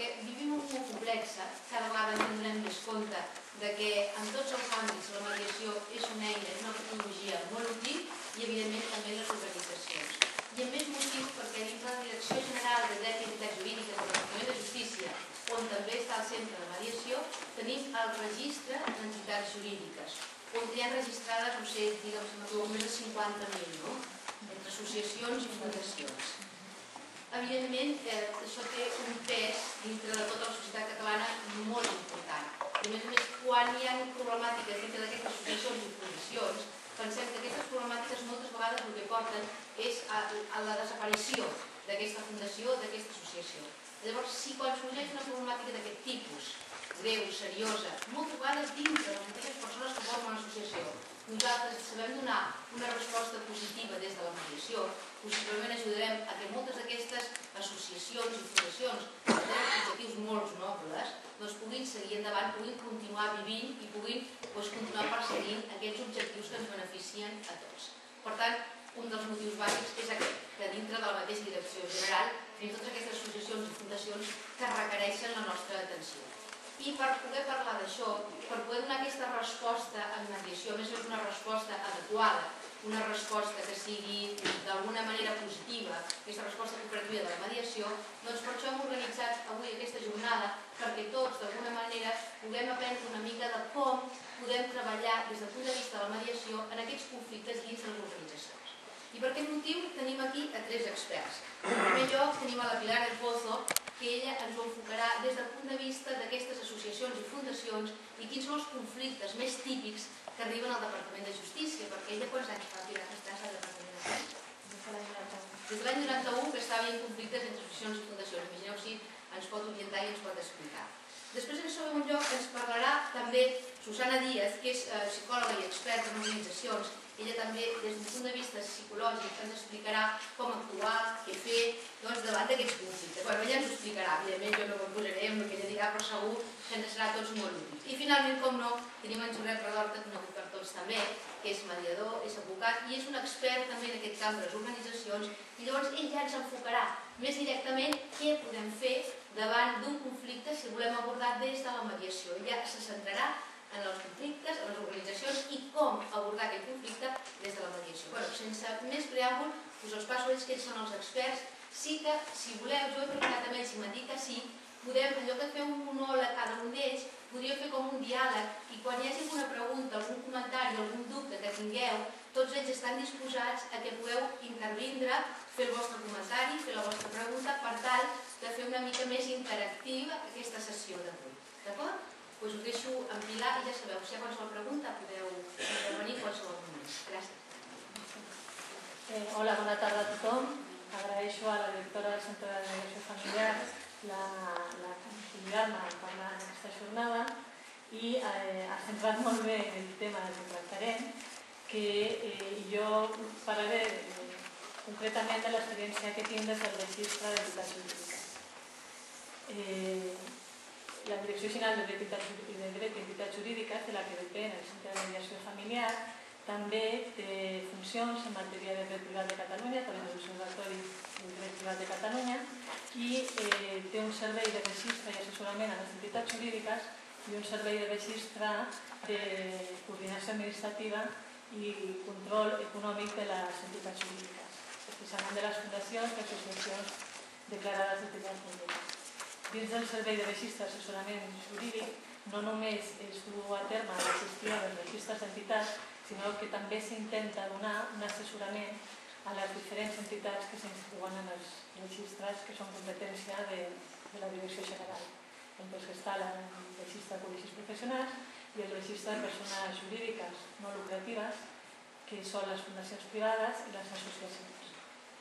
perquè vivim un món complex, cada vegada ens donem més compte que en tots els àmbits la mediació és una eina, és una tecnologia molt útil i evidentment també les organitzacions. I amb més motiu perquè dins la Direcció General de Dret i Entitats Jurídiques del Departament de Justícia, on també està el centre de mediació, tenim el registre d'entitats jurídiques, on hi ha registrades, no sé, diguem, més de 50.000, no? Entre associacions i fundacions. Evidentment, això té un pes dintre de tota la societat catalana molt important. I a més, quan hi ha problemàtiques dintre d'aquestes associacions i fundacions, pensem que aquestes problemàtiques moltes vegades el que porten és a la desaparició d'aquesta fundació, d'aquesta associació. Llavors, si quan sorgeix una problemàtica d'aquest tipus, greu, seriosa, moltes vegades dintre de les mateixes persones que formen l'associació, nosaltres sabem donar una resposta positiva des de la mediació, possiblement ajudarem a que moltes d'aquestes associacions i fundacions que tenen objectius molt nobles puguin seguir endavant, puguin continuar vivint i puguin continuar perseguint aquests objectius que ens beneficien a tots. Per tant, un dels motius bàsics és aquest, que dintre de la mateixa direcció general tenim totes aquestes associacions i fundacions que requereixen la nostra atenció. I per poder parlar d'això, per poder donar aquesta resposta en mediació, a més és una resposta adequada, una resposta que sigui d'alguna manera positiva, aquesta resposta cooperativa de la mediació, doncs per això hem organitzat avui aquesta jornada perquè tots d'alguna manera puguem aprendre una mica de com podem treballar des del punt de vista de la mediació en aquests conflictes dins de les organitzacions. I per aquest motiu tenim aquí a 3 experts. En primer lloc tenim a la Pilar del Pozo, que ella ens ho enfocarà des del punt de vista d'aquestes associacions i fundacions i quins són els conflictes més típics que arriben al Departament de Justícia, perquè ella quants anys fa, Pilar, que estàs al Departament de Justícia? Des de l'any 91 que estava en conflictes entre associacions i fundacions. Imagineu si ens pot orientar i ens pot explicar. Després, en segon lloc, ens parlarà també Susana Díaz, que és psicòloga i experta en organitzacions. Ella també, des d'un punt de vista psicològic, ens explicarà com actuar, què fer, davant d'aquests conflictes. Bé, ella ens ho explicarà, evidentment jo no m'ho posaré amb el que ella dirà, però segur que ens serà tots molt útils. I finalment, com no, tenim en Josep Redorta, conegut per tots també, que és mediador, és advocat i és un expert també en aquest camp de les organitzacions, i llavors ell ja ens enfocarà més directament què podem fer davant d'un conflicte si volem abordar des de la mediació. Ella se centrarà en els conflictes, en les organitzacions i com abordar aquest conflicte des de la mediació. Bé, sense més preàmbul, us els passo a ells, que ells són els experts. Sí que, si voleu, jo he preguntat amb ells si m'han dit que sí, podem, en lloc de fer un monòleg a cada un d'ells, podria fer com un diàleg i quan hi hagi alguna pregunta, algun comentari, algun dubte que tingueu, tots ells estan disposats a que podeu intervindre, fer el vostre comentari, fer la vostra pregunta, per tal de fer una mica més interactiva aquesta sessió d'avui. D'acord? Doncs us deixo en Pilar i ja sabeu, si hi ha qualsevol pregunta podeu intervenir en qualsevol moment. Gràcies. Hola, bona tarda a tothom. Agraeixo a la directora del Centre de Mediació Familiar la convidar-me a parlar en aquesta jornada i ha centrat molt bé el tema del que tractarem, que jo parlaré concretament de l'experiència que tinc des del registre d'entitats jurídiques. La Direcció General de Dret i Entitats Jurídiques, de la que depèn el Centre de Mediació Familiar, també té funcions en matèria de dret privat de Catalunya, per l'Observatori del Dret Privat de Catalunya, i té un servei de registre i assessorament a les entitats jurídiques i un servei de registre de coordinació administrativa i control econòmic de les entitats jurídiques, especialment de les fundacions i associacions declarades d'entitats públiques. Dins del servei de registre d'assessorament jurídic no només es du a terme la gestió dels registres d'entitats, sinó que també s'intenta donar un assessorament a les diferents entitats que s'inscriuen en els registres que són competència de la Direcció General, entre els que està el registre de col·legis professionals i el registre de persones jurídiques no lucratives, que són les fundacions privades i les associacions.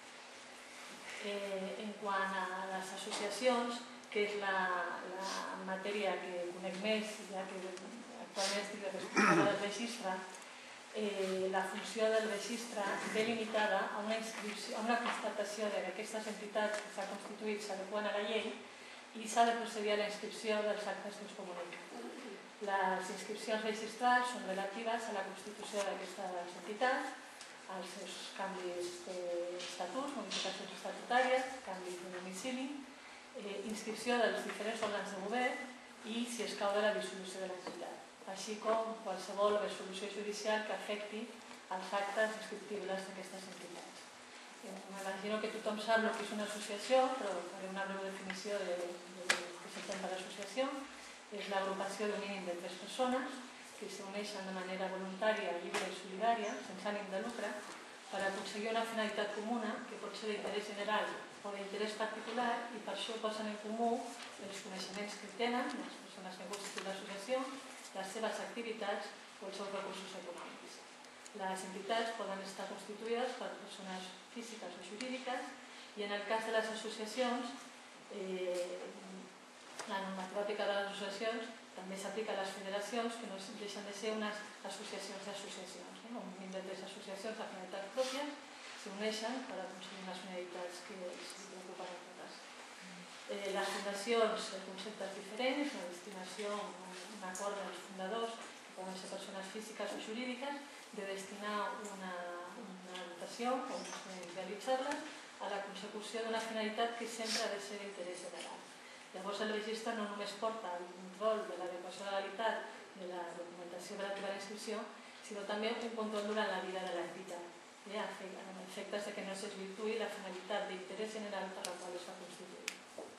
En quant a les associacions, que és la matèria que conec més, ja que actualment estic responsable del registre, la funció del registre ve limitada a una constatació que aquestes entitats que s'han constituït s'adeqüen a la llei i s'ha de procedir a la inscripció dels actes que es comuniquen. Les inscripcions registrals són relatives a la constitució d'aquestes entitats, als seus canvis d'estatuts, modificacions estatutàries, canvis de domicili inscripció dels diferents òrgans de govern i si escau de la dissolució de l'entitat, així com qualsevol resolució judicial que afecti els actes inscriptibles d'aquestes entitats. M'imagino que tothom sap el que és una associació, però faré una breu definició de què s'entén per associació. És l'agrupació d'un mínim de 3 persones que s'uneixen de manera voluntària, lliure i solidària, sense ànim de lucre, per aconseguir una finalitat comuna que pot ser d'interès general o d'interès particular i per això posen en comú els coneixements que tenen les persones que constituïen l'associació, les seves activitats o els seus recursos econòmics. Les entitats poden estar constituïdes per persones físiques o jurídiques i en el cas de les associacions, la normativa aplicada a les associacions també s'aplica a les federacions, que no deixen de ser unes associacions d'associacions. Un mínim de 3 associacions de finalitats pròpies s'uneixen per aconseguir unes finalitats que els preocupen a totes. Les fundacions, el concepte és diferent, és una destinació, un acord dels fundadors, que poden ser persones físiques o jurídiques, de destinar una dotació o realitzar-les a la consecució d'una finalitat que sempre ha de ser d'interès general. Llavors el registre no només porta el control de l'adequació de la legalitat de la documentació relativa a la inscripció, sinó també un control durant la vida de l'entitat, amb efectes que no s'esvirtuï la finalitat d'interès general per la qual es va constituir.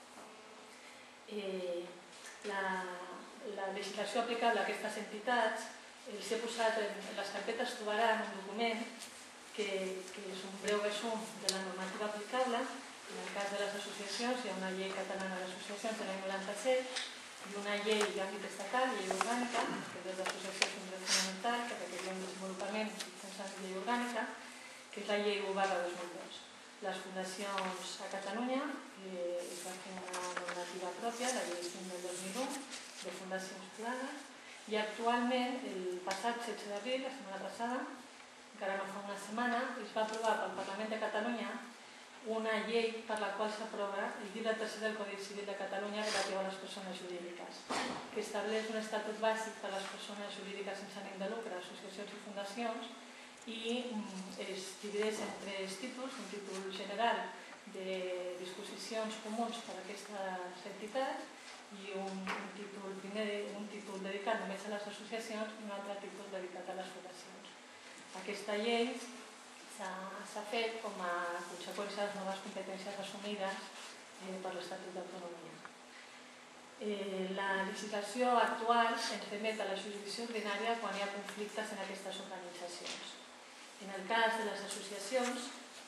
La legislació aplicable a aquestes entitats, els he posat en les carpetes, trobaran un document que és un breu resum de la normativa aplicable. En el cas de les associacions hi ha una llei catalana d'associacions de l'any 97 i una llei d'àmbit estatal, llei orgànica, que des d'associació és un dret fonamental, que requeria un desenvolupament mitjançant llei orgànica, que és la llei 1/2002. Les fundacions a Catalunya es va fer una normativa pròpia, la llei 5 del 2001, de fundacions privades, i actualment, el passat 16 d'abril, la setmana passada, encara no fa una setmana, es va aprovar pel Parlament de Catalunya una llei per la qual s'aprova el llibre tercer del Codi Civil de Catalunya relatiu a les persones jurídiques, que estableix un estatut bàsic per a les persones jurídiques sense ànim de lucre, associacions i fundacions, i es divideix en 3 títols, un títol general de disposicions comuns per a aquestes entitats i un títol dedicat només a les associacions i un altre títol dedicat a les fundacions. Aquesta llei s'ha fet com a conseqüència de les noves competències assumides per l'Estatut d'Autonomia. La legislació actual ens remet a la jurisdicció ordinària quan hi ha conflictes en aquestes organitzacions. En el cas de les associacions,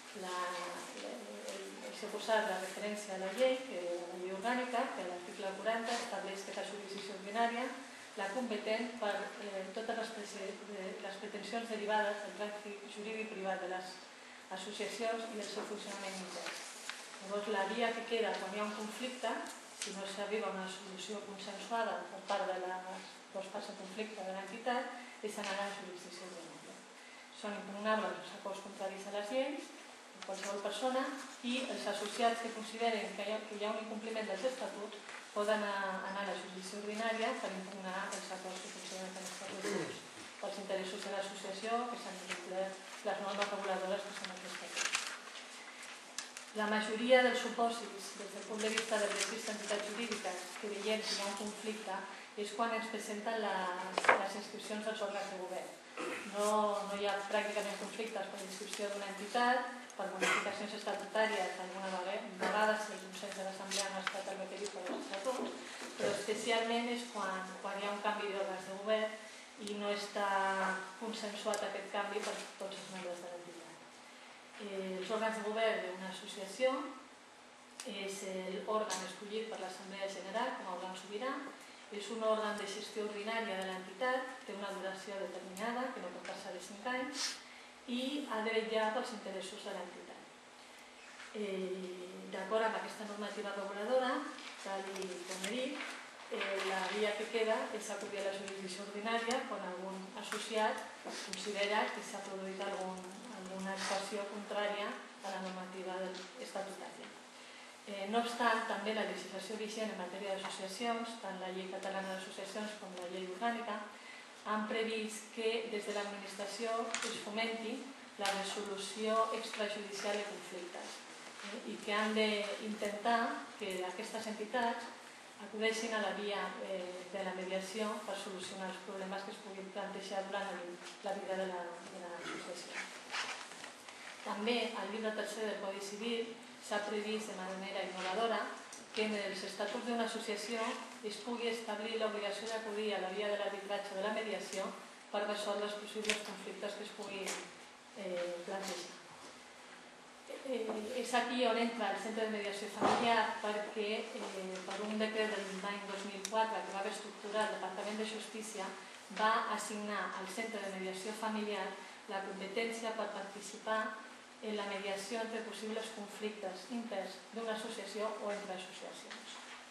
s'ha posat la referència a la llei orgànica, que a l'article 40 estableix que la jurisdicció ordinària la competent per totes les pretensions derivades del tràfic jurídic privat de les associacions i el seu funcionament intern. Llavors, la via que queda quan hi ha un conflicte, si no s'arriba a una solució consensuada per part de les dues parts en conflicte de l'entitat, és anar a la jurisdicció ordinària. Són impugnables els acords contraris a les lleis de qualsevol persona i els associats que consideren que hi ha un incompliment dels estatuts poden anar a la jurisdicció ordinària per impugnar els acords que consideren que han estat rebuts pels interessos de l'associació, que s'han complert les normes reguladores que són aquestes. La majoria dels supòsits, des del punt de vista del registre d'entitats jurídiques, que veiem que hi ha un conflicte, és quan ens presenten les inscripcions dels òrgans de govern. No hi ha pràcticament conflictes per inscripció d'una entitat, per modificacions estatutàries, alguna vegada si el consens de l'Assemblea no ha estat el requerit per l'Estatut, però especialment és quan hi ha un canvi d'òrgans de govern i no està consensuat aquest canvi per tots els membres de l'entitat. Els òrgans de govern d'una associació és l'òrgan escollit per l'Assemblea General com a òrgan sobirà, és un òrgan de gestió ordinària de l'entitat, té una duració determinada, que no pot passar de 5 anys, i ha de vetllar pels interessos de l'entitat. D'acord amb aquesta normativa reguladora, tal com he dit, la via que queda és acudir a la jurisdicció ordinària quan algun associat considera que s'ha produït alguna actuació contrària a la normativa estatutària. No obstant, també la legislació vigent en matèria d'associacions, tant la llei catalana d'associacions com la llei orgànica, han previst que des de l'administració es fomenti la resolució extrajudicial de conflictes. i que han d'intentar que aquestes entitats acudeixin a la via de la mediació per solucionar els problemes que es puguin plantejar durant la vida de l'associació. També al llibre tercer del Codi Civil s'ha previst de manera innovadora que en els estatuts d'una associació es pugui establir l'obligació d'acudir a la via de l'arbitratge o de la mediació per resoldre els possibles conflictes que es puguin plantejar. És aquí on entra el Centre de Mediació Familiar perquè per un decret de l'any 2004 que va reestructurar el Departament de Justícia va assignar al Centre de Mediació Familiar la competència per participar en la mediació entre possibles conflictes interns d'una associació o entre associacions.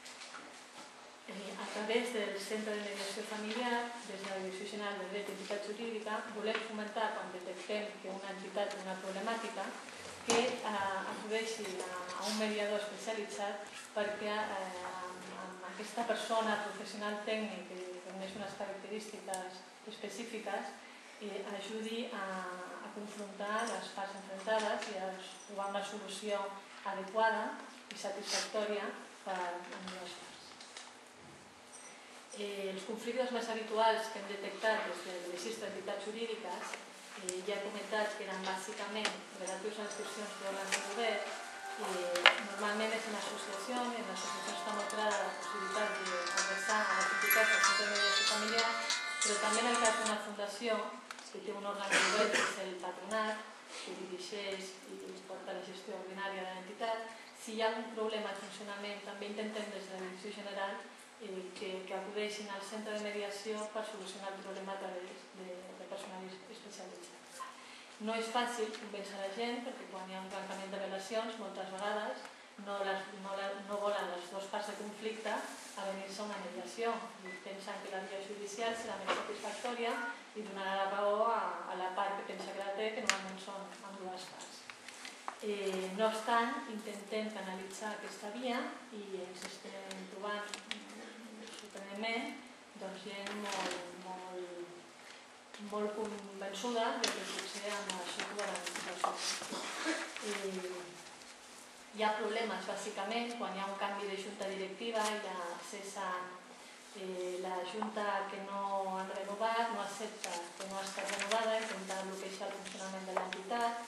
A través del Centre de Mediació Familiar, des de la Direcció General de Dret i Entitat Jurídica, volem fomentar, quan detectem que una entitat té una problemàtica, que acudeixi a un mediador especialitzat perquè amb aquesta persona professional tècnic que donés unes característiques específiques ajudi a confrontar les parts enfrontades i a trobar una solució adequada i satisfactòria per a ambdues parts. Els conflictes més habituals que hem detectat des del registre d'entitats jurídiques ja he comentat que eren bàsicament relatius a inscripcions d'òrgans de govern. Normalment és en associacions, i en l'associació està molt clara la possibilitat d'adreçar a les entitats del Centre de Mediació Familiar, però també en el cas d'una fundació que té un òrgan de govern, que és el patronat, que dirigeix i porta la gestió ordinària de l'entitat. Si hi ha algun problema de funcionament, també intentem des de la Direcció General que acudeixin al centre de mediació per solucionar el problema a través de personal especialitzat. No és fàcil convèncer la gent perquè quan hi ha un trencament de relacions moltes vegades no volen les dues parts de conflicte a venir-se a una mediació i pensen que la via judicial serà més satisfactòria i donarà la raó a la part que pensa que la té, que normalment són ambdues parts. No obstant, intentem canalitzar aquesta via i ens estem trobant sorprenentment gent molt convençuda que potser amb això trobaran solució. Hi ha problemes bàsicament quan hi ha un canvi de junta directiva i la junta que no han renovat no accepta que no ha estat renovada, intenta bloquejar el funcionament de l'entitat,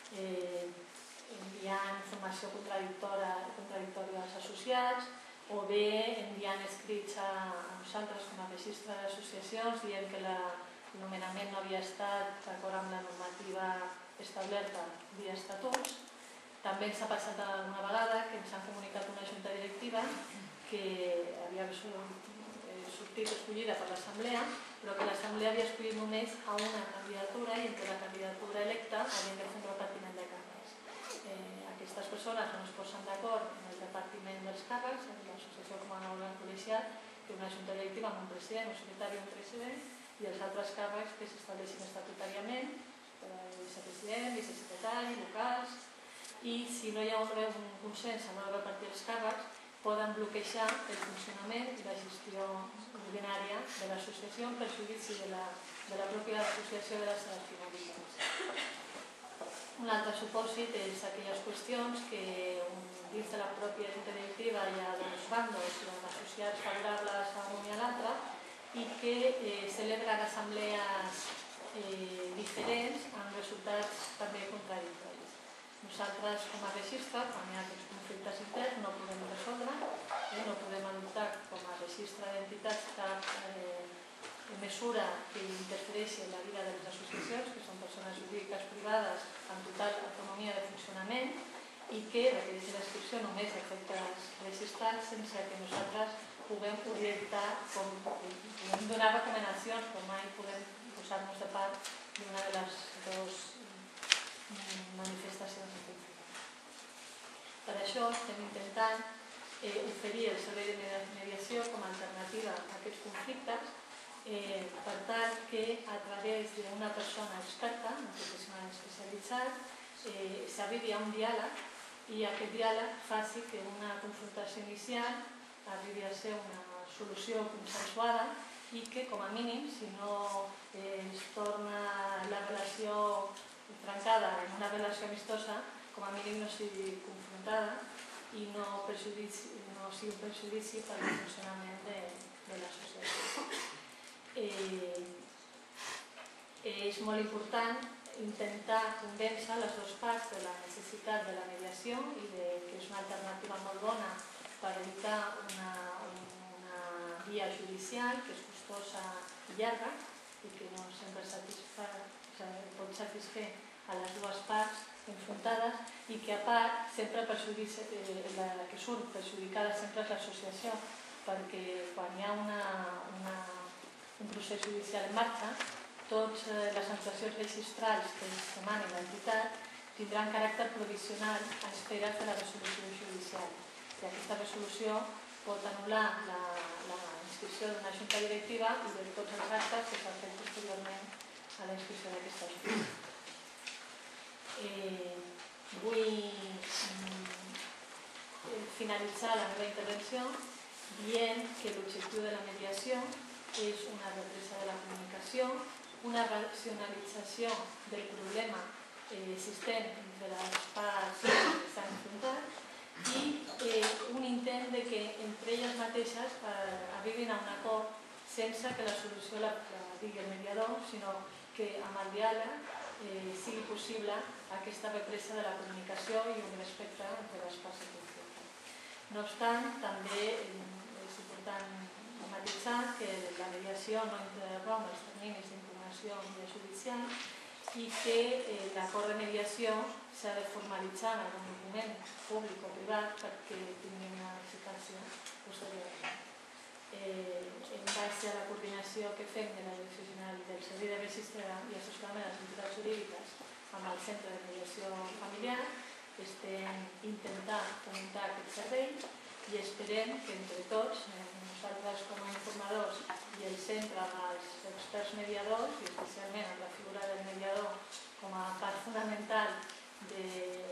enviant informació contradictòria als associats o bé enviant escrits a nosaltres com a registre d'associacions dient que el nomenament no havia estat d'acord amb la normativa establerta via estatuts. També ens ha passat alguna vegada que ens han comunicat una junta directiva que havia sortit escollida per l'assemblea, però que l'assemblea havia escollit només a una candidatura i entre la candidatura electa havien de fer un repartiment de càrrecs. Aquestes persones no es posen d'acord en el repartiment dels càrrecs, en l'associació com a òrgan col·legiat, que una junta directiva amb un president, un secretari i un president, i els altres càrrecs que s'estableixen estatutàriament, vicepresident, vicesecretari, vocals, i si no hi ha un consens a l'hora de repartir els càrrecs, poden bloquejar el funcionament i la gestió ordinària de l'associació en perjudici de la pròpia associació de les seves finalitats. Un altre supòsit és aquelles qüestions que dins de la pròpia junta directiva hi ha dos bàndols i amb associats favorables a un i a l'altre i que celebren assemblees diferents amb resultats també contradictoris. Nosaltres, com a registre, quan hi ha aquests conflictes interns, no podem resoldre, no podem adoptar com a registre d'entitats cap mesura que interfereixi en la vida de les associacions, que són persones jurídiques privades amb total autonomia de funcionament i que requereix l'inscripció només a efectes registrats sense que nosaltres puguem orientar, puguem donar recomanacions, però mai podem posar-nos de part d'una de les dues manifestacions de conflicte. Per això estem intentant oferir el servei de mediació com a alternativa a aquests conflictes per tal que a través d'una persona experta, un professional especialitzat, s'arribi a un diàleg i aquest diàleg faci que una confrontació inicial arribi a ser una solució consensuada i que, com a mínim, si no es torna la relació trencada en una relació amistosa, com a mínim no sigui confrontada. enfrontada i no sigui un perjudici per al funcionament de l'associació. És molt important intentar convèncer les dues parts de la necessitat de la mediació i que és una alternativa molt bona per evitar una via judicial que és costosa i llarga i que no sempre pot satisfer a les dues parts enfrontades i que a part sempre la que surt perjudicada sempre és l'associació perquè quan hi ha un procés judicial en marxa totes les actuacions registrals que es demanen a l'entitat tindran caràcter provisional a espera de la resolució judicial. I aquesta resolució pot anul·lar la inscripció d'una junta directiva i de tots els actes que s'han fet posteriorment a la inscripció d'aquesta junta. Vull finalitzar la meva intervenció dient que l'objectiu de la mediació és una represa de la comunicació, una racionalització del problema existent entre les parts que s'han enfrontat i un intent de que entre elles mateixes arribin a un acord sense que la solució la digui el mediador, sinó que amb el diàleg sigui possible aquesta represa de la comunicació i un respecte entre les parts en conflicte. No obstant, també és important matisar que la mediació no interromp els terminis d'impugnació judicial i que l'acord de mediació s'ha de formalitzar en algun document públic o privat perquè tingui una eficàcia posterior. En base a la coordinació que fem de la Direcció General del Servei de Registre i Assessorament a les entitats jurídiques amb el Centre de Mediació Familiar estem intentant fomentar aquest servei i esperem que entre tots, nosaltres com a informadors i el centre amb els experts mediadors i especialment amb la figura del mediador com a part fonamental de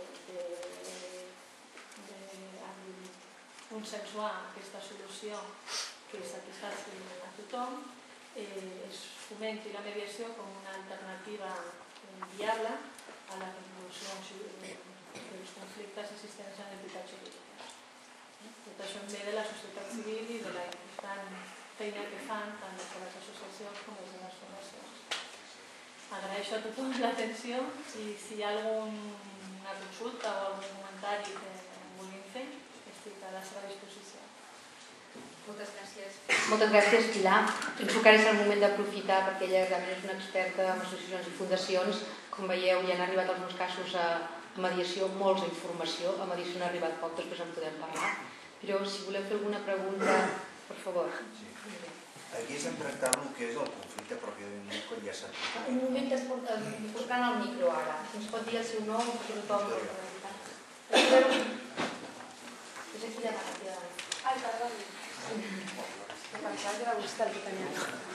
consensuar aquesta solució que satisfaci a tothom, es fomenti la mediació com una alternativa viable a la resolució dels conflictes existents en entitats jurídiques. Tot això en ve de la societat civil i de la important feina que fan tant des de les associacions com des de les fundacions. Agraeixo a tothom l'atenció i si hi ha alguna consulta o algun comentari que vulguin fer, estic a la seva disposició. Moltes gràcies. Moltes gràcies, Pilar. Penso que ara és el moment d'aprofitar perquè ella realment és una experta en associacions i fundacions. Com veieu, ja han arribat els meus casos a mediació, molts d'informació. A mediació n'ha arribat poc, després en podem parlar. Però si voleu fer alguna pregunta, per favor. Sí. Aquí estem tractant el que és el conflicte pròpiament dit quan ja s'ha dit. Un moment que es portant el micro ara. Ens pot dir el seu nom perquè tothom pot preguntar. És aquí davant. Ai, perdoni. Me pensava que era vostè el que tenia.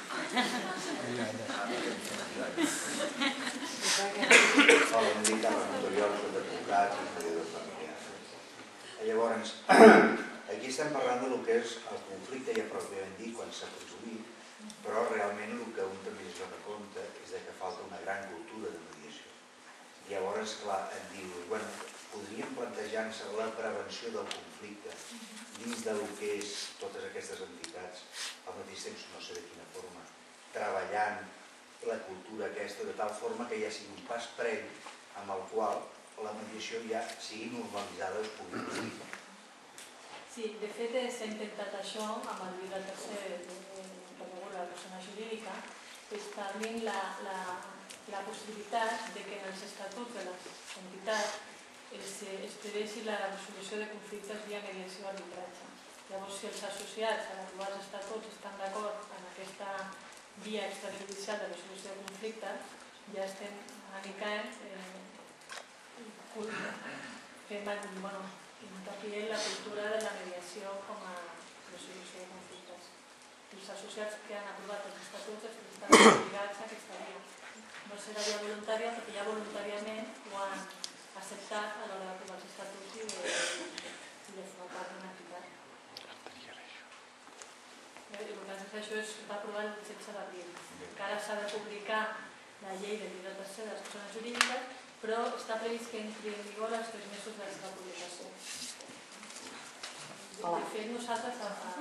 Hola, em dic Carles Motoriol, soc advocat i mediador familiar. Llavors, aquí estem parlant del que és el conflicte ja pròpiament dit quan s'ha produït, però realment el que un també es dona compte és que falta una gran cultura de mediació. Llavors, clar, em dius, bueno, podríem plantejar-nos la prevenció del conflicte dins del que és totes aquestes entitats, al mateix temps, no sé de quina forma, treballant la cultura aquesta de tal forma que ja sigui un pas previ amb el qual la mediació ja sigui normalitzada o es pugui produir. Sí, de fet s'ha intentat això amb el llibre tercer que regula la persona jurídica, establint la possibilitat de que en els estatuts de les entitats es prevegi la resolució de conflictes via mediació o arbitratge. Llavors, si els associats a l'aprovar els estatuts estan d'acord en aquesta via extrajudicial de resolució de conflictes, ja estem una mica hincapié en la cultura de la mediació com a resolució de conflictes. Els associats que han aprovat els estatuts estan obligats a aquesta via. No serà via voluntària perquè ja voluntàriament ho han acceptat a l'hora d'aprovar els estatuts i de formar part d'una entitat. El que passa és que això es va aprovar el 16 d'abril. Encara s'ha de publicar la llei del llibre tercer de les persones jurídiques, però està previst que entri en vigor als 3 mesos de la seva publicació. De fet, nosaltres,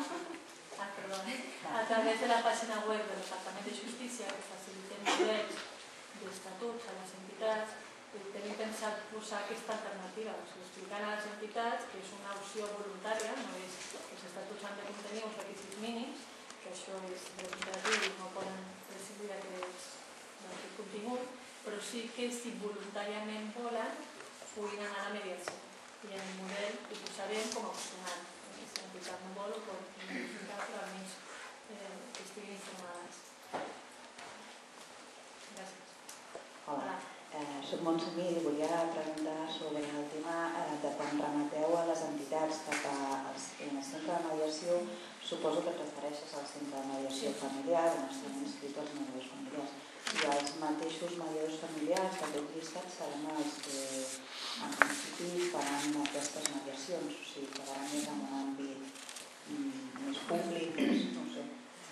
a través de la pàgina web del Departament de Justícia, que facilitem models d'estatuts a les entitats, tenim pensat posar aquesta alternativa, explicant a les entitats que és una opció voluntària, no és que els estatuts han de contenir uns requisits mínims, que això és representatiu i no poden prescindir d'aquest contingut, però sí que si voluntàriament volen puguin anar a la mediació. I en el model ho posarem com a opcional. Si l'entitat no vol, ho pot modificar, però almenys que estiguin informades. Gràcies. Hola, soc Montse Mir i volia preguntar sobre el tema de quan remeteu a les entitats cap al centre de mediació. Suposo que et refereixes al centre de mediació familiar, on estan inscrits els mediadors familiars. I els mateixos mediadors familiars que heu llistat seran els que en principi faran aquestes mediacions, o sigui, quedaran més en un àmbit més públic, no sé.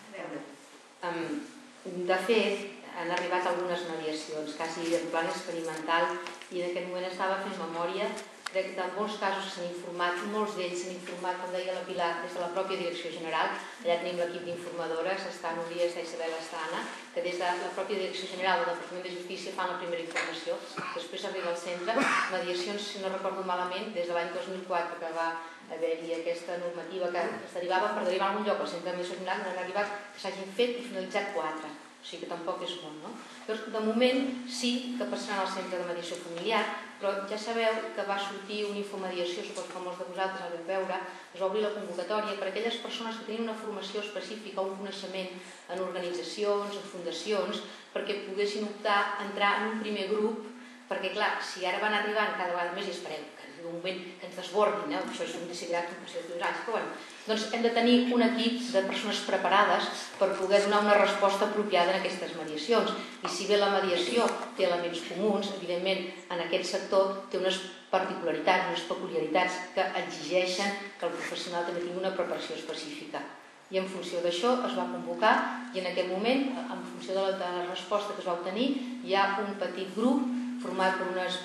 De fet, han arribat algunes mediacions, quasi en plan experimental, i en aquest moment estava fent memòria. Crec que en molts casos s'han informat, molts d'ells s'han informat, com deia la Pilar, des de la pròpia Direcció General. Allà tenim l'equip d'informadores, està Núria, està Isabel, està Anna, que des de la pròpia Direcció General del Departament de Justícia fan la primera informació. Després arriba al centre. Mediacions, si no recordo malament, des de l'any 2004 que va haver-hi aquesta normativa que es derivava per derivar a algun lloc al centre de mediació general, n'han arribat que s'hagin fet i finalitzat 4. O sigui que tampoc és molt, no? Llavors, de moment sí que passaran al centre de mediació familiar, però ja sabeu que va sortir una infomediació, suposo que molts de vosaltres el vau veure, es va obrir la convocatòria per a aquelles persones que tenien una formació específica, un coneixement en organitzacions, en fundacions, perquè poguessin optar a entrar en un primer grup, perquè clar, si ara van arribant cada vegada més i esperem que arribi un moment que ens desbordin, això és un decidirat un passeig d'uns anys, però bueno, doncs hem de tenir un equip de persones preparades per poder donar una resposta apropiada en aquestes mediacions. I si bé la mediació té elements comuns, evidentment en aquest sector té unes particularitats, unes peculiaritats que exigeixen que el professional també tingui una preparació específica. I en funció d'això es va convocar i en aquest moment, en funció de la resposta que es va obtenir, hi ha un petit grup format per unes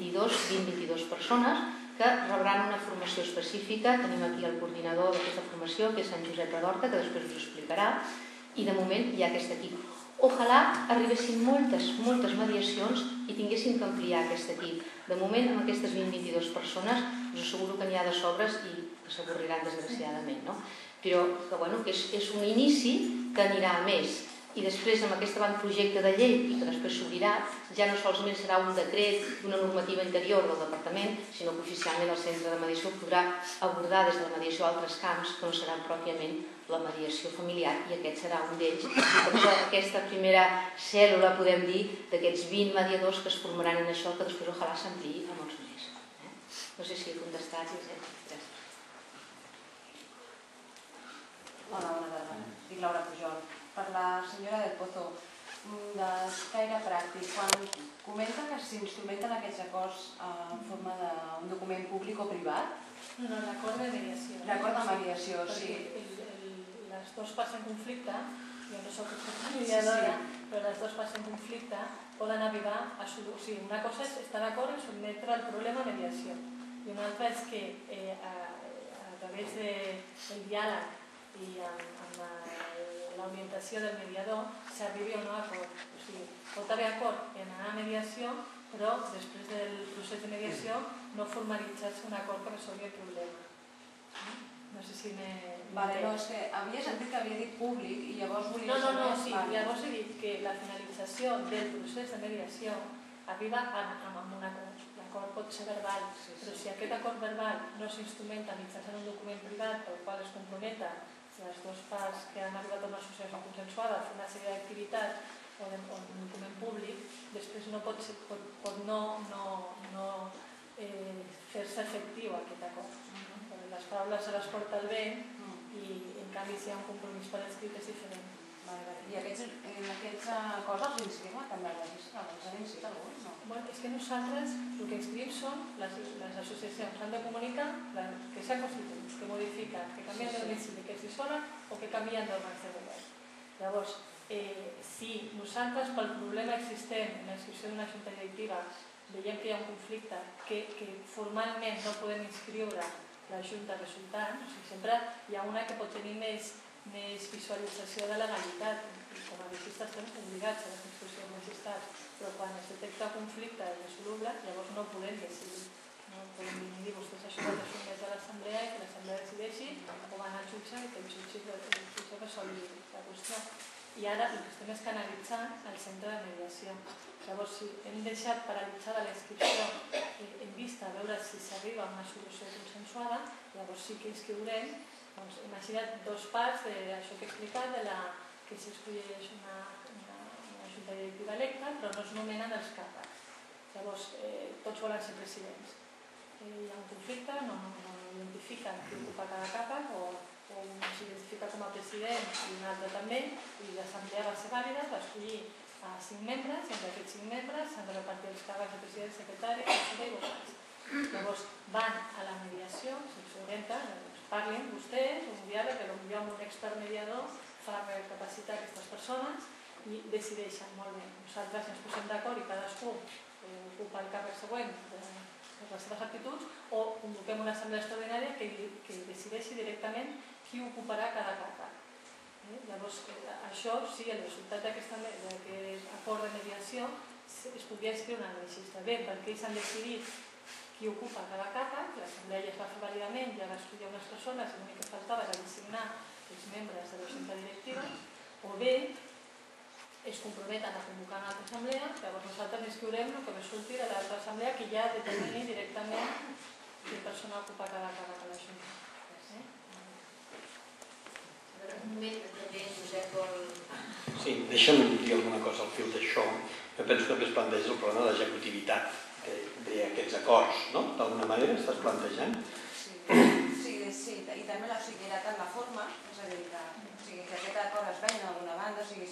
20-22 persones que rebran una formació específica. Tenim aquí el coordinador d'aquesta formació, que és en Josep Redorta, que després us explicarà, i de moment hi ha aquest equip. Ojalà arribessin moltes mediacions i tinguéssim que ampliar aquest equip. De moment, amb aquestes 20-22 persones, us asseguro que n'hi ha de sobres i que s'avorriran desgraciadament, no? Però que és un inici que anirà a més. I després, amb aquest avantprojecte de llei, i que després s'obrirà, ja no solament serà un decret d'una normativa interior del Departament, sinó que oficialment el centre de mediació podrà abordar des de la mediació altres camps que no seran pròpiament la mediació familiar, i aquest serà un d'ells. I per això aquesta primera cèl·lula, podem dir, d'aquests 20 mediadors que es formaran en això, que després ojalà s'ampliï a molts més. No sé si he contestat. Gràcies. Hola, bona tarda. Dic Laura Pujol. Per la senyora del Pozo, d'escaire pràctic, quan comenta que s'instrumenten aquests acords en forma d'un document públic o privat? No, l'acord de mediació. L'acord de mediació, sí. Perquè les dues parts en conflicte, jo no soc mediadora, però les dues parts en conflicte poden arribar a solució. Una cosa és estar d'acord en sotmetre el problema a mediació, i una altra és que a través del diàleg i amb l'orientació del mediador s'arribi a un acord. O sigui, pot haver acord en anar a mediació, però després del procés de mediació no formalitzar-se un acord per resoldre el problema. No sé si m'he... Vale, no, és que havia sentit que havia dit públic i llavors volia saber... No, sí, llavors he dit que la finalització del procés de mediació arriba amb un acord. L'acord pot ser verbal, però si aquest acord verbal no s'instrumenta mitjançant un document privat pel qual es comprometa les dues parts que han arribat a una associació consensuada a fer una sèrie d'activitats o un document públic, després no pot no fer-se efectiu aquest acord. Les paraules se les porta el vent i en canvi si hi ha un compromís per escrit és diferent. I en aquests acords els inscrivim també al registre? Els han inscrit alguns? És que nosaltres el que inscrivim són les associacions han de comunicar que s'ha constituït, que modifica, que canvien de domicili, que es dissolen o que canvien d'òrgans de govern. Llavors, si nosaltres pel problema existent en la inscripció d'una junta directiva veiem que hi ha un conflicte que formalment no podem inscriure la junta resultant, sempre hi ha una que pot tenir més visualització de legalitat, i com a registre estem obligats a la construcció de registrats, però quan es detecta un conflicte irresoluble, llavors no podem decidir. No podem dir, vostès això ho assumeix a l'assemblea i que l'assemblea decideixi, o van al jutge i que el jutge resolgui la qüestió. I ara el que estem és canalitzant el centre de mediació. Llavors, si hem deixat paralitzada la inscripció en vista a veure si s'arriba a una solució consensuada, llavors sí que inscriurem. Imagina't dos parts d'això que he explicat, que s'escolleix una junta directiva electa, però no es nomenen els càrrecs. Llavors, tots volen ser presidents. Hi ha un conflicte, no identifiquen qui ocupa cada càrrec, o un s'identifica com a president i un altre també, i l'assemblea va ser vàlida, va escollir 5 membres, i entre aquests 5 membres s'han de repartir els càrrecs de president, secretari, conseller i vocals. Llavors van a la mediació, s'orienta, parlin vostès, un diàleg, que potser amb un expert mediador fa recapacitar aquestes persones i decideixen molt bé. Nosaltres ens posem d'acord i cadascú ocupa el càrrec següent per les seves actituds, o convoquem una assemblea extraordinària que decideixi directament qui ocuparà cada càrrec. Llavors, això sí, el resultat d'aquest acord de mediació es podria escriure en el registre. Bé, perquè ells han decidit qui ocupa cada càrrec, l'assemblea ja es va fer vàlidament, ja va escollir unes persones i l'únic que faltava era designar els membres de la junta directiva, o bé es comprometen a convocar una altra assemblea, llavors nosaltres escriurem el que resulti de l'altra assemblea que ja determini directament quina persona ocupa cada càrrec a la junta. Un moment, també Josep vol... Sí, deixa'm dir alguna cosa al fil d'això. Jo penso que també es planteja el problema de l'executivitat d'aquests acords, no? D'alguna manera estàs plantejant? Sí, i també la seguretat en la forma, és a dir, que aquest acord es veia en alguna banda, si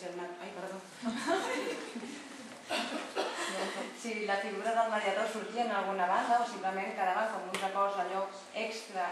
la figura del mediador sortia en alguna banda o simplement quedaven com uns acords allò extra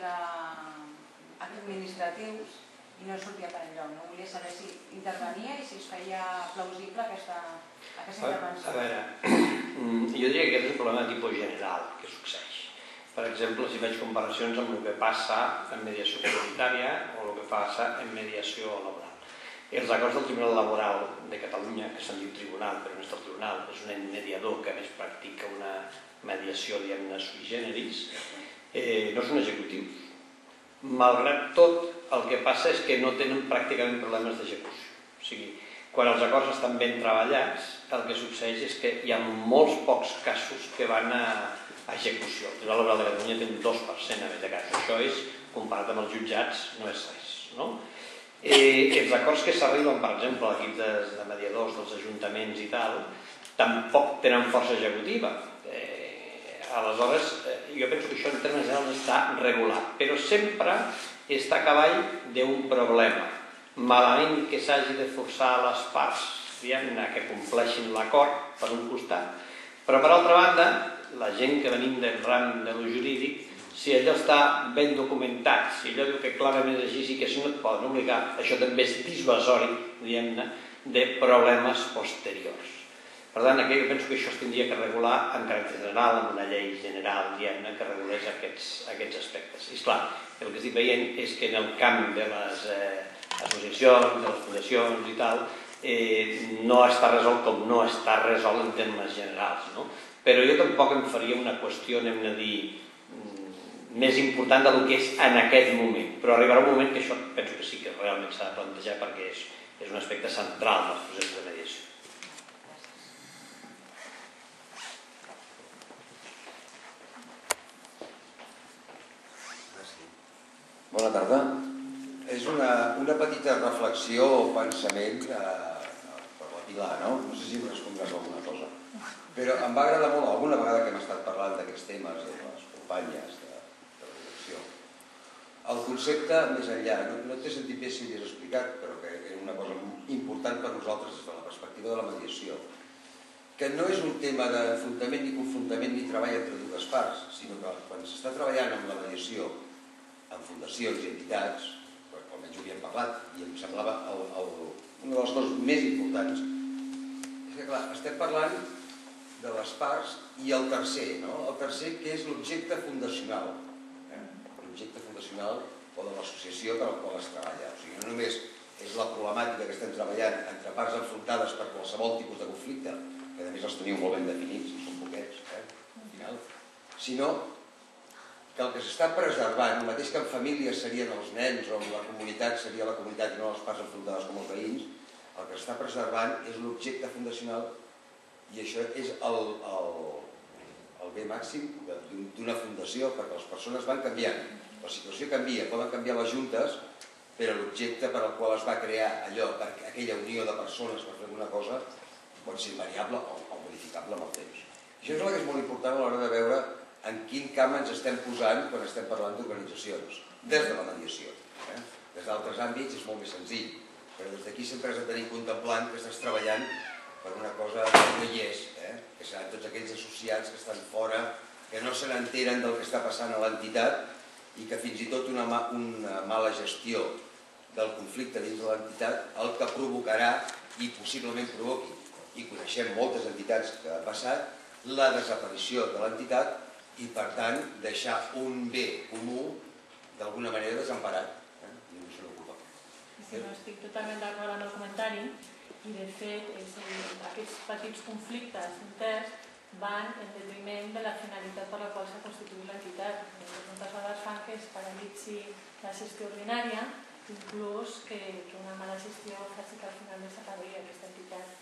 administratius i no sortia per enlloc. No volia saber si intervenia i si es feia plausible aquesta intervenció. A veure, jo diria que aquest és un problema de tipus general que succeeix. Per exemple, si faig comparacions amb el que passa en mediació comunitària o el que passa en mediació laboral. Els acords del Tribunal Laboral de Catalunya, que se'n diu tribunal, però no és el tribunal, és un mediador que a més practica una mediació, diguem-ne, sui generis, no són executius. Malgrat tot, el que passa és que no tenen pràcticament problemes d'execució. O sigui, quan els acords estan ben treballats, el que succeeix és que hi ha molts pocs casos que van a execució. El Tribunal Laboral de Catalunya té un 2% a més de casos. Això és, comparat amb els jutjats, no és res. Els acords que s'arriben, per exemple, a l'equip de mediadors dels ajuntaments i tal, tampoc tenen força executiva. Aleshores, jo penso que això en termes generals està regulat, però sempre està a cavall d'un problema. Malament que s'hagi de forçar les parts que compleixin l'acord per un costat, però per altra banda, la gent que venim del ram de lo jurídic, si allò està ben documentat, si allò diu que clarament és així i que si no et poden obligar, això també és dissuasori, diguem-ne, de problemes posteriors. Per tant, aquí jo penso que això es tindria que regular en caràcter general, amb una llei general, diguem-ne, que regulés aquests aspectes. I esclar, el que estic veient és que en el camp de les associacions, de les fundacions i tal, no està resolt com no està resolt en termes generals, no? Però jo tampoc em faria una qüestió, anem a dir, més important del que és en aquest moment. Però arribarà un moment que això penso que sí que realment s'ha de plantejar perquè és un aspecte central dels processos de mediació. Bona tarda. És una petita reflexió o pensament per la Pilar, no? No sé si em respondràs alguna cosa. Però em va agradar molt, alguna vegada que hem estat parlant d'aquests temes de les companyes de la direcció, el concepte més enllà, no t'he sentit bé si l'havies explicat, però que era una cosa important per nosaltres des de la perspectiva de la mediació, que no és un tema d'enfrontament ni confrontament ni treball entre dues parts, sinó que quan s'està treballant amb la mediació en fundacions i entitats, almenys ho havíem parlat, i em semblava una de les coses més importants, és que clar, estem parlant de les parts i el tercer, el tercer que és l'objecte fundacional, l'objecte fundacional o de l'associació per al qual es treballa. O sigui, no només és la problemàtica que estem treballant entre parts enfrontades per qualsevol tipus de conflicte, que a més els teniu molt ben definits, són poquets, al final, sinó que el que s'està preservant, el mateix que en famílies serien els nens o en la comunitat seria la comunitat i no les parts enfrontades com els veïns, el que s'està preservant és l'objecte fundacional i això és el bé màxim d'una fundació, perquè les persones van canviant, la situació canvia, poden canviar les juntes, però l'objecte per al qual es va crear allò, per aquella unió de persones per fer alguna cosa, pot ser variable o modificable amb el temps. Això és el que és molt important a l'hora de veure en quin camp ens estem posant quan estem parlant d'organitzacions, des de la mediació. Des d'altres àmbits és molt més senzill, però des d'aquí sempre has de tenir contemplant que estàs treballant per una cosa que no hi és, que seran tots aquells associats que estan fora, que no se n'enteren del que està passant a l'entitat i que fins i tot una mala gestió del conflicte dins de l'entitat el que provocarà i possiblement provoqui, i coneixem moltes entitats que ha passat, la desaparició de l'entitat i per tant deixar un bé comú d'alguna manera desemparat. Ningú se n'ocupa. Sí, no estic totalment d'acord amb el comentari i de fet aquests petits conflictes interns van en detriment de la finalitat per la qual s'ha constituït l'entitat. Moltes vegades fan que es paralitzi la gestió ordinària, inclús que una mala gestió faci que al final desaparegui aquesta entitat,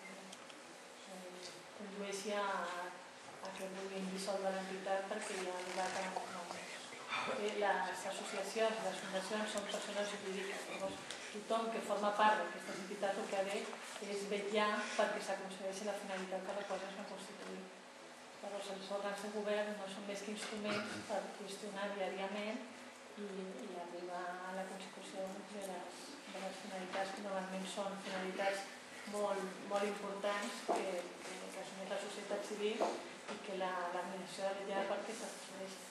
condueixi a que vulguin dissoldre l'entitat perquè ja ha arribat a les associacions i les fundacions són persones jurídiques. Llavors, tothom que forma part d'aquestes entitats el que ha de és vetllar perquè s'aconsegueixi la finalitat per la qual es va constituir. Llavors, els òrgans de govern no són més que instruments per gestionar diàriament i arribar a la consecució de les finalitats que normalment són finalitats molt importants que assumeix la societat civil i que l'administració ha de vetllar perquè s'assoleixi.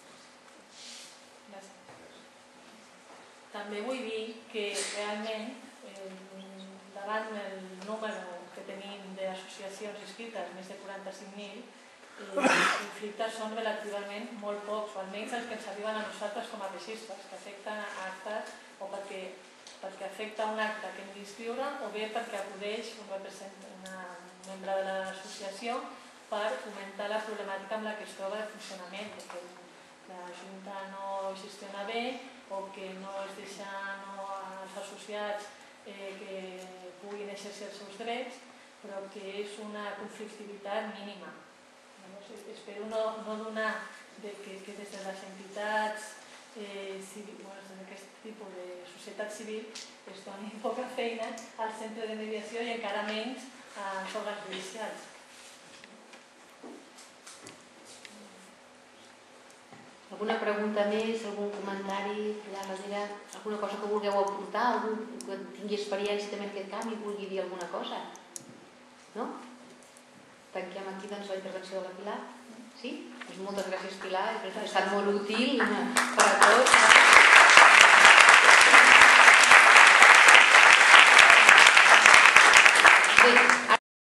També vull dir que realment davant el número que tenim d'associacions inscrites, més de 45.000, els conflictes són relativament molt pocs, o almenys els que ens arriben a nosaltres com a registres, que afecten actes o perquè afecta un acte que hem d'inscriure o bé perquè acudeix un membre de l'associació per comentar la problemàtica amb la que es troba de funcionament, perquè la Junta no gestiona bé o que no es deixa als associats que puguin exercir els seus drets, però que és una conflictivitat mínima. Espero no donar que des de les entitats d'aquest tipus de societat civil es doni poca feina al centre de mediació i encara menys als òrgans judicials. Alguna pregunta més, algun comentari allà darrere, alguna cosa que vulgueu aportar, algú que tingui experiència també en aquest camp i vulgui dir alguna cosa? No? Tanquem aquí doncs la intervenció de la Pilar. Sí? Doncs moltes gràcies, Pilar, ha estat molt útil per a tots.